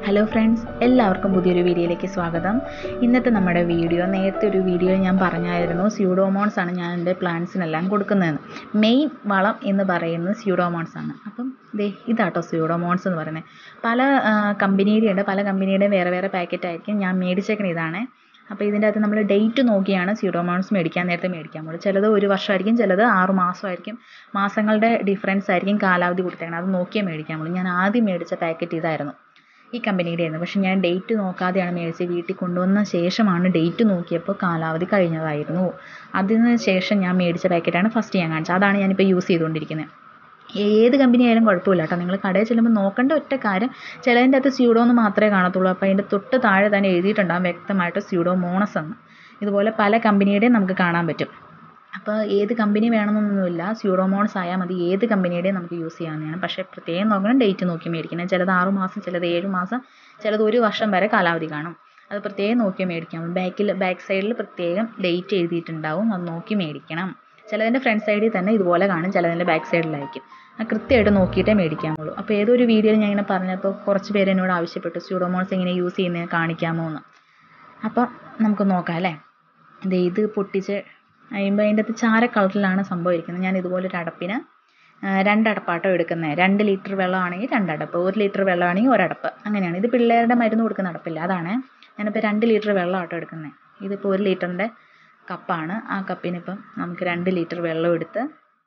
Hello friends, എല്ലാവർക്കും പുതിയൊരു വീഡിയോയിലേക്ക് സ്വാഗതം. ഇന്നത്തെ നമ്മുടെ വീഡിയോ, നേരത്തെ ഒരു വീഡിയോയിൽ ഞാൻ പറഞ്ഞായിരുന്നു സ്യൂഡോമോൺസ് ആണ് ഞാൻ എൻ്റെ പ്ലാന്റ്സിനെല്ലാം കൊടുക്കുന്നതെന്ന്. മെയിൻ വളം എന്ന് പറയുന്നത് സ്യൂഡോമോൺസ് ആണ്. അപ്പം ഇതാട്ടോ സ്യൂഡോമോൺസ് എന്ന് പറയുന്നത്. പല കമ്പനിയുടെയുണ്ട്, പല കമ്പനിയുടെയും വേറെ വേറെ പാക്കറ്റ് ആയിരിക്കും. ഞാൻ മേടിച്ചേക്കണ ഇതാണ്. അപ്പോൾ ഇതിൻ്റെ അകത്ത് നമ്മൾ ഡേറ്റ് നോക്കിയാണ് സ്യൂഡോമോൺസ് നേരത്തെ മേടിക്കാൻ പോകുന്നത്. ചിലത് 1 വർഷമായിരിക്കും, ചിലത് 6 മാസമായിരിക്കും. മാസങ്ങളുടെ ഡിഫറൻസ് ആയിരിക്കും കാലാവധി കൊടുത്തേക്കണം. അത് നോക്കിയേ മേടിക്കാൻ പോകുള്ളൂ. ഞാൻ ആദ്യം മേടിച്ച പാക്കറ്റ് ഇതായിരുന്നു, ഈ കമ്പനിയുടെ ആയിരുന്നു. പക്ഷെ ഞാൻ ഡേറ്റ് നോക്കാതെയാണ് മേടിച്ചത്. വീട്ടിൽ കൊണ്ടുവന്ന ശേഷമാണ് ഡേറ്റ് നോക്കിയപ്പോൾ കാലാവധി കഴിഞ്ഞതായിരുന്നു. അതിന് ശേഷം ഞാൻ മേടിച്ച പാക്കറ്റാണ് ഫസ്റ്റ് ഞാൻ കാണിച്ചത്. അതാണ് ഞാനിപ്പോൾ യൂസ് ചെയ്തുകൊണ്ടിരിക്കുന്നത്. ഏത് കമ്പനി ആയാലും കുഴപ്പമില്ല കേട്ടോ. നിങ്ങൾ കടയിൽ ചെല്ലുമ്പോൾ നോക്കേണ്ട ഒറ്റ കാര്യം, ചിലതിൻ്റെ അകത്ത് സ്യൂഡോ എന്ന് മാത്രമേ കാണത്തുള്ളൂ. അപ്പോൾ അതിൻ്റെ തൊട്ട് താഴെ തന്നെ എഴുതിയിട്ടുണ്ടാകും വ്യക്തമായിട്ട് സ്യൂഡോമോണസ് എന്ന്. ഇതുപോലെ പല കമ്പനിയുടെയും നമുക്ക് കാണാൻ പറ്റും. അപ്പോൾ ഏത് കമ്പനി വേണമെന്നൊന്നുമില്ല, സ്യൂഡോമോൺസ് ആയാൽ മതി. ഏത് കമ്പനിയുടെയും നമുക്ക് യൂസ് ചെയ്യാവുന്നതാണ്. പക്ഷേ പ്രത്യേകം നോക്കണം, ഡേറ്റ് നോക്കി മേടിക്കണം. ചിലത് 6 മാസം, ചിലത് 7 മാസം, ചിലത് 1 വർഷം വരെ കാലാവധി കാണും. അത് പ്രത്യേകം നോക്കി മേടിക്കണം. ബാക്ക് സൈഡിൽ പ്രത്യേകം ഡേറ്റ് എഴുതിയിട്ടുണ്ടാവും, അത് നോക്കി മേടിക്കണം. ചിലതിൻ്റെ ഫ്രണ്ട് സൈഡിൽ തന്നെ ഇതുപോലെ കാണും, ചിലതിൻ്റെ ബാക്ക് സൈഡിലായിരിക്കും. അത് കൃത്യമായിട്ട് നോക്കിയിട്ടേ മേടിക്കാമുള്ളൂ. അപ്പോൾ ഏതൊരു വീഡിയോയിൽ ഞാൻ ഇങ്ങനെ പറഞ്ഞപ്പോൾ കുറച്ച് പേര് എന്നോട് ആവശ്യപ്പെട്ടു സ്യൂഡോമോൺസ് എങ്ങനെ യൂസ് ചെയ്യുന്നത് കാണിക്കാമോ എന്ന്. അപ്പോൾ നമുക്ക് നോക്കാം അല്ലേ. ഇത് പൊട്ടിച്ച് കഴിയുമ്പോൾ അതിൻ്റെ അകത്ത് ചാര കളറിലാണ് സംഭവം ഇരിക്കുന്നത്. ഞാൻ ഇതുപോലെ ഒരു അടപ്പിന് 2 അടപ്പാട്ടോ എടുക്കുന്നത്. 2 ലിറ്റർ വെള്ളമാണെങ്കിൽ 2 അടപ്പ്, 1 ലിറ്റർ വെള്ളമാണെങ്കിൽ 1 അടപ്പ്, അങ്ങനെയാണ്. ഇത് പിള്ളേരുടെ മരുന്ന് കൊടുക്കുന്ന അടപ്പില്ല, അതാണ്. ഞാനിപ്പോൾ 2 ലിറ്റർ വെള്ളമാട്ടോ എടുക്കുന്നത്. ഇതിപ്പോൾ 1 ലിറ്ററിൻ്റെ കപ്പാണ്. ആ കപ്പിനിപ്പം നമുക്ക് 2 ലിറ്റർ വെള്ളം എടുത്ത്,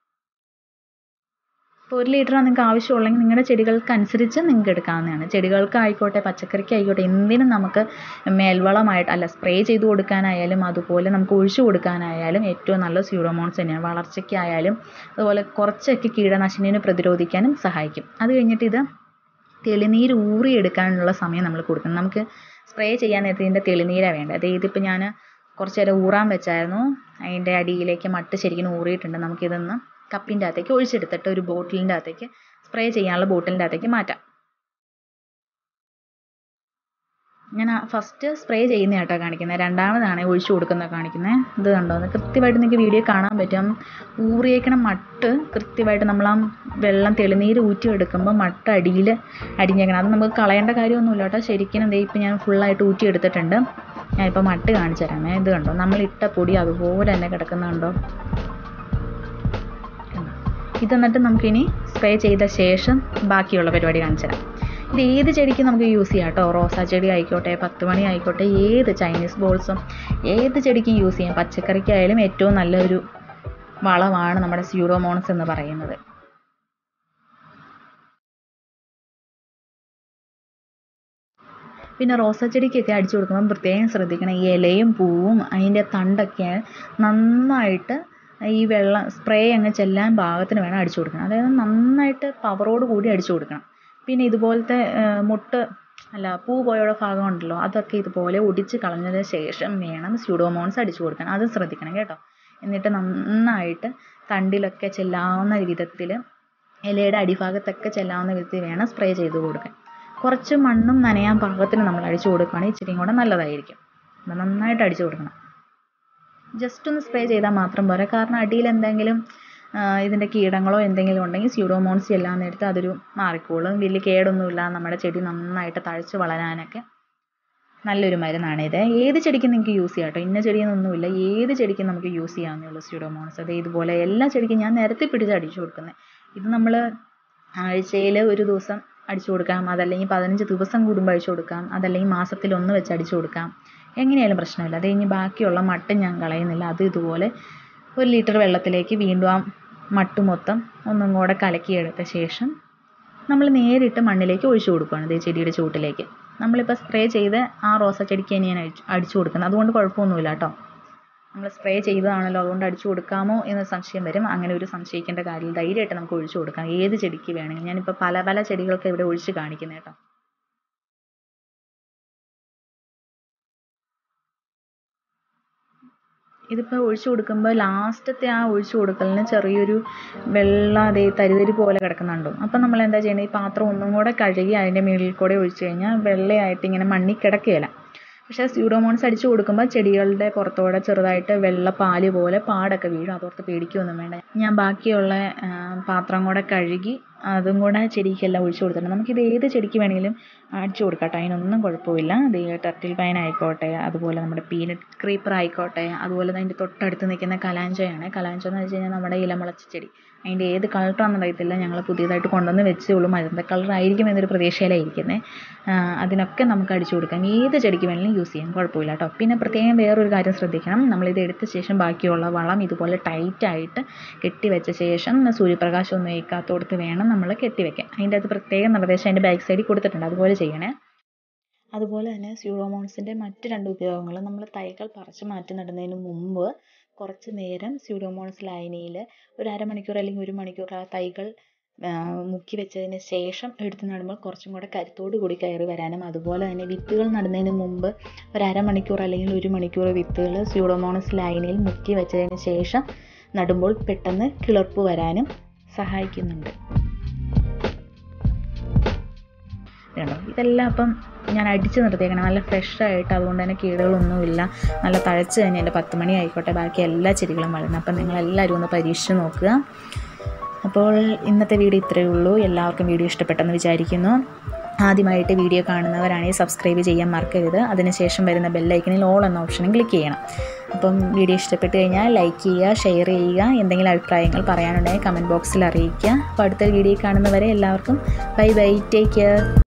ഇപ്പോൾ 1 ലിറ്ററാണ് നിങ്ങൾക്ക് ആവശ്യമുള്ളെങ്കിൽ നിങ്ങളുടെ ചെടികൾക്കനുസരിച്ച് നിങ്ങൾക്ക് എടുക്കാവുന്നതാണ്. ചെടികൾക്കായിക്കോട്ടെ, പച്ചക്കറിക്കായിക്കോട്ടെ, എന്തിനും നമുക്ക് മേൽവളമായിട്ട് അല്ല, സ്പ്രേ ചെയ്ത് കൊടുക്കാനായാലും അതുപോലെ നമുക്ക് ഒഴിച്ചു കൊടുക്കാനായാലും ഏറ്റവും നല്ല സ്യൂഡോമോൺസ് തന്നെയാണ്. വളർച്ചയ്ക്കായാലും അതുപോലെ കുറച്ചൊക്കെ കീടനാശിനിയെ പ്രതിരോധിക്കാനും സഹായിക്കും. അത് കഴിഞ്ഞിട്ട് ഇത് തെളിനീര് ഊറിയെടുക്കാനുള്ള സമയം നമ്മൾ കൊടുക്കണം. നമുക്ക് സ്പ്രേ ചെയ്യാൻ നേരത്തെ ഇതിൻ്റെ തെളിനീരാണ് വേണ്ടത്. ഇതിപ്പോൾ ഞാൻ കുറച്ച് നേരം ഊറാൻ വെച്ചായിരുന്നു. അതിൻ്റെ അടിയിലേക്ക് മട്ട് ശരിക്കും ഊറിയിട്ടുണ്ട്. നമുക്കിതൊന്ന് കപ്പിൻ്റെ അകത്തേക്ക് ഒഴിച്ചെടുത്തിട്ട് ഒരു ബോട്ടിലിൻ്റെ അകത്തേക്ക്, സ്പ്രേ ചെയ്യാനുള്ള ബോട്ടിലിൻ്റെ അകത്തേക്ക് മാറ്റാം. ഞാൻ ഫസ്റ്റ് സ്പ്രേ ചെയ്യുന്ന കേട്ടോ കാണിക്കുന്നത്, രണ്ടാമതാണ് ഒഴിച്ചു കൊടുക്കുന്നത് കാണിക്കുന്നത്. ഇത് കണ്ടോ, കൃത്യമായിട്ട് നിങ്ങൾക്ക് വീഡിയോ കാണാൻ പറ്റും. ഊറിയേക്കണ മട്ട് കൃത്യമായിട്ട് നമ്മൾ ആ വെള്ളം തെളിനീര് ഊറ്റി എടുക്കുമ്പോൾ മട്ട് അടിയിൽ അടിഞ്ഞേക്കണം. അത് നമുക്ക് കളയേണ്ട കാര്യമൊന്നുമില്ല കേട്ടോ. ശരിക്കും എന്തേ ഇപ്പം ഞാൻ ഫുള്ളായിട്ട് ഊറ്റി എടുത്തിട്ടുണ്ട്. ഞാനിപ്പോൾ മട്ട് കാണിച്ചു തരാമേ. ഇത് കണ്ടോ, നമ്മളിട്ട പൊടി അതുപോലെ തന്നെ കിടക്കുന്നുണ്ടോ. ഇതെന്നിട്ട് നമുക്കിനി സ്പ്രേ ചെയ്ത ശേഷം ബാക്കിയുള്ള പരിപാടി കാണിച്ചു തരാം. ഇത് ഏത് ചെടിക്കും നമുക്ക് യൂസ് ചെയ്യാം കേട്ടോ. റോസാ ചെടി ആയിക്കോട്ടെ, 10 മണി ആയിക്കോട്ടെ, ഏത് ചൈനീസ് ബോൾസും ഏത് ചെടിക്കും യൂസ് ചെയ്യാം. പച്ചക്കറിക്കായാലും ഏറ്റവും നല്ലൊരു വളമാണ് നമ്മുടെ സ്യൂഡോമോൺസ് എന്ന് പറയുന്നത്. പിന്നെ റോസാ ചെടിക്കൊക്കെ അടിച്ചു കൊടുക്കുമ്പോൾ പ്രത്യേകം ശ്രദ്ധിക്കണം, ഈ ഇലയും പൂവും അതിൻ്റെ തണ്ടൊക്കെ നന്നായിട്ട് ഈ വെള്ളം സ്പ്രേ അങ്ങ് ചെല്ലാൻ പാകത്തിന് വേണം അടിച്ചു കൊടുക്കണം. അതായത് നന്നായിട്ട് പവറോട് കൂടി അടിച്ചു കൊടുക്കണം. പിന്നെ ഇതുപോലത്തെ പൂ പോയുള്ള ഭാഗം ഉണ്ടല്ലോ, അതൊക്കെ ഇതുപോലെ ഒടിച്ച് കളഞ്ഞതിന് ശേഷം വേണം സ്യൂഡോമോൺസ് അടിച്ചു കൊടുക്കാൻ. അത് ശ്രദ്ധിക്കണം കേട്ടോ. എന്നിട്ട് നന്നായിട്ട് തണ്ടിലൊക്കെ ചെല്ലാവുന്ന വിധത്തിൽ, ഇലയുടെ അടിഭാഗത്തൊക്കെ ചെല്ലാവുന്ന വിധത്തിൽ വേണം സ്പ്രേ ചെയ്ത് കൊടുക്കാൻ. കുറച്ച് മണ്ണും നനയാൻ പാകത്തിന് നമ്മൾ അടിച്ചു കൊടുക്കുകയാണെങ്കിൽ ഇച്ചിരിയും കൂടെ നല്ലതായിരിക്കും. നന്നായിട്ട് അടിച്ചു കൊടുക്കണം. ജസ്റ്റ് ഒന്ന് സ്പ്രേ ചെയ്താൽ മാത്രം പോരാ. കാരണം അടിയിൽ എന്തെങ്കിലും ഇതിൻ്റെ കീടങ്ങളോ എന്തെങ്കിലും ഉണ്ടെങ്കിൽ സ്യൂഡോമോൺസ് എല്ലാം നേരത്തെ അതൊരു മാറിക്കോളും. വലിയ കേടൊന്നുമില്ല. നമ്മുടെ ചെടി നന്നായിട്ട് തഴച്ച് വളരാനൊക്കെ നല്ലൊരു മരുന്നാണിത്. ഏത് ചെടിക്കും നിങ്ങൾക്ക് യൂസ് ചെയ്യാം കേട്ടോ. ഇന്ന ചെടിയെന്നൊന്നുമില്ല, ഏത് ചെടിക്കും നമുക്ക് യൂസ് ചെയ്യാവുന്നേ ഉള്ളൂ സ്യൂഡോമോൺസ്. അത് ഇതുപോലെ എല്ലാ ചെടിക്കും ഞാൻ നിരത്തി പിടിച്ച് അടിച്ചു കൊടുക്കുന്നത്. ഇത് നമ്മൾ ആഴ്ചയിൽ 1 ദിവസം അടിച്ചു കൊടുക്കാം, അതല്ലെങ്കിൽ 15 ദിവസം കൂടുമ്പോൾ അടിച്ചു കൊടുക്കാം, അതല്ലെങ്കിൽ മാസത്തിൽ 1 വെച്ച് അടിച്ചു കൊടുക്കാം. എങ്ങനെയായാലും പ്രശ്നമില്ല. അത് കഴിഞ്ഞ് ബാക്കിയുള്ള മട്ട് ഞാൻ കളയുന്നില്ല. അത് ഇതുപോലെ 1 ലിറ്റർ വെള്ളത്തിലേക്ക് വീണ്ടും ആ മട്ട് മൊത്തം ഒന്നും കൂടെ കലക്കിയെടുത്ത ശേഷം നമ്മൾ നേരിട്ട് മണ്ണിലേക്ക് ഒഴിച്ചു കൊടുക്കുകയാണ്. ഈ ചെടിയുടെ ചുവട്ടിലേക്ക് നമ്മളിപ്പോൾ സ്പ്രേ ചെയ്ത് ആ റോസാ ചെടിക്ക് തന്നെയാണ് അടിച്ചു കൊടുക്കുന്നത്. അതുകൊണ്ട് കുഴപ്പമൊന്നുമില്ല കേട്ടോ. നമ്മൾ സ്പ്രേ ചെയ്തതാണല്ലോ, അതുകൊണ്ട് അടിച്ചു കൊടുക്കാമോ എന്ന് സംശയം വരും. അങ്ങനെ ഒരു സംശയിക്കേണ്ട കാര്യം, ധൈര്യമായിട്ട് നമുക്ക് ഒഴിച്ചു കൊടുക്കാം. ഏത് ചെടിക്ക് വേണമെങ്കിൽ. ഞാനിപ്പോൾ പല ചെടികൾക്ക് ഇവിടെ ഒഴിച്ച് കാണിക്കുന്നത് കേട്ടോ. ഇതിപ്പോൾ ഒഴിച്ചു കൊടുക്കുമ്പോൾ ലാസ്റ്റത്തെ ആ ഒഴിച്ചു കൊടുക്കലിന് ചെറിയൊരു തരിതരി പോലെ കിടക്കുന്നുണ്ടോ. അപ്പം നമ്മൾ എന്താ ചെയ്യുന്നത്, ഈ പാത്രം ഒന്നും കൂടെ കഴുകി അതിൻ്റെ മുകളിൽ കൂടെ ഒഴിച്ചു കഴിഞ്ഞാൽ വെള്ളയായിട്ട് ഇങ്ങനെ മണ്ണിൽ കിടക്കുകയില്ല. പക്ഷേ സ്യൂഡോമോൺസ് അടിച്ചു കൊടുക്കുമ്പോൾ ചെടികളുടെ പുറത്തോടെ ചെറുതായിട്ട് വെള്ളപ്പാല് പോലെ പാടൊക്കെ വീഴും. അതോർത്ത് പേടിക്കുകയൊന്നും വേണ്ട. ഞാൻ ബാക്കിയുള്ള പാത്രം കൂടെ കഴുകി അതും കൂടെ ചെടിക്കെല്ലാം ഒഴിച്ചു കൊടുത്തിട്ടുണ്ട്. നമുക്കിത് ഏത് ചെടിക്ക് വേണമെങ്കിലും അടിച്ചു കൊടുക്കാം കേട്ടോ, അതിനൊന്നും കുഴപ്പമില്ല. ഇത് ടർട്ടിൽ പൈൻ ആയിക്കോട്ടെ, അതുപോലെ നമ്മുടെ പീനട്ട് ക്രീപ്പർ ആയിക്കോട്ടെ, അതുപോലെ അതിൻ്റെ തൊട്ടടുത്ത് നിൽക്കുന്ന കലാഞ്ചോയാണ്. കലാഞ്ചോ എന്ന് വെച്ച് കഴിഞ്ഞാൽ നമ്മുടെ ഇലമുളച്ച ചെടി. അതിൻ്റെ ഏത് കളറാണെന്ന് അറിയത്തില്ല, ഞങ്ങൾ പുതിയതായിട്ട് കൊണ്ടുവന്ന് വെച്ചോളൂ. മരുന്ന കളറായിരിക്കും എന്നൊരു പ്രതീക്ഷയിലായിരിക്കുന്നത്. അതിനൊക്കെ നമുക്ക് അടിച്ചു കൊടുക്കാം, ഏത് ചെടിക്ക് വേണമെങ്കിലും യൂസ് ചെയ്യാം, കുഴപ്പമില്ല കേട്ടോ. പിന്നെ പ്രത്യേകം വേറൊരു കാര്യം ശ്രദ്ധിക്കണം, നമ്മളിത് എടുത്ത ശേഷം ബാക്കിയുള്ള വളം ഇതുപോലെ ടൈറ്റായിട്ട് കെട്ടിവെച്ച ശേഷം സൂര്യപ്രകാശം ഒന്നും ഏൽക്കാത്തോടത്ത് വേണം നമ്മൾ കെട്ടിവെക്കാൻ. അതിൻ്റെ അത് പ്രത്യേകം നിർദ്ദേശം അതിൻ്റെ ബാക്ക് സൈഡിൽ കൊടുത്തിട്ടുണ്ട്, അതുപോലെ ചെയ്യണേ. അതുപോലെ തന്നെ സ്യൂഡോമോൺസിൻ്റെ മറ്റ് 2 ഉപയോഗങ്ങൾ, നമ്മൾ തൈകൾ പറിച്ച് മാറ്റി നടുന്നതിന് മുമ്പ് കുറച്ച് നേരം സ്യൂഡോമോൺസ് ലായനിയിൽ ഒരു അരമണിക്കൂർ അല്ലെങ്കിൽ 1 മണിക്കൂർ ആ തൈകൾ മുക്കി വെച്ചതിന് ശേഷം എടുത്ത് നടുമ്പോൾ കുറച്ചും കൂടെ കരുത്തോടു കൂടി കയറി വരാനും, അതുപോലെ തന്നെ വിത്തുകൾ നടുന്നതിന് മുമ്പ് ഒരു അരമണിക്കൂർ അല്ലെങ്കിൽ 1 മണിക്കൂർ വിത്തുകൾ സ്യൂഡോമോണസ് ലായനിയിൽ മുക്കി വെച്ചതിന് ശേഷം നടുമ്പോൾ പെട്ടെന്ന് കിളിർപ്പ് വരാനും സഹായിക്കുന്നുണ്ട്. കണ്ടോ, ഇതെല്ലാം അപ്പം ഞാൻ അടിച്ച് നിർത്തിയേക്കണം, നല്ല ഫ്രഷായിട്ട്. അതുകൊണ്ട് തന്നെ കേടുകളൊന്നുമില്ല, നല്ല തഴച്ച് തന്നെ എൻ്റെ 10 മണി ആയിക്കോട്ടെ ബാക്കി എല്ലാ ചെടികളും വളരുന്നത്. അപ്പം നിങ്ങളെല്ലാവരും ഒന്ന് പരീക്ഷിച്ച് നോക്കുക. അപ്പോൾ ഇന്നത്തെ വീഡിയോ ഇത്രയേ ഉള്ളൂ. എല്ലാവർക്കും വീഡിയോ ഇഷ്ടപ്പെട്ടെന്ന് വിചാരിക്കുന്നു. ആദ്യമായിട്ട് വീഡിയോ കാണുന്നവരാണെങ്കിൽ സബ്സ്ക്രൈബ് ചെയ്യാൻ മറക്കരുത്. അതിനുശേഷം വരുന്ന ബെല്ലൈക്കനിൽ ഓൾ എന്ന ഓപ്ഷനും ക്ലിക്ക് ചെയ്യണം. അപ്പം വീഡിയോ ഇഷ്ടപ്പെട്ട് കഴിഞ്ഞാൽ ലൈക്ക് ചെയ്യുക, ഷെയർ ചെയ്യുക. എന്തെങ്കിലും അഭിപ്രായങ്ങൾ പറയാനുണ്ടെങ്കിൽ കമൻറ്റ് ബോക്സിൽ അറിയിക്കുക. അപ്പോൾ അടുത്ത വീഡിയോ കാണുന്നവരെ എല്ലാവർക്കും ബൈ ബൈ, ടേക്ക് കെയർ.